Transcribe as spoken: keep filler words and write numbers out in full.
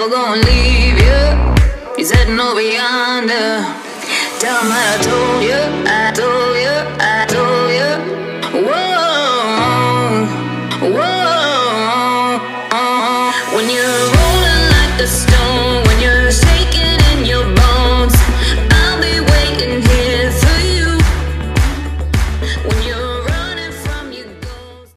never gonna leave you. He's heading over yonder. Tell him that I told you, I told you, I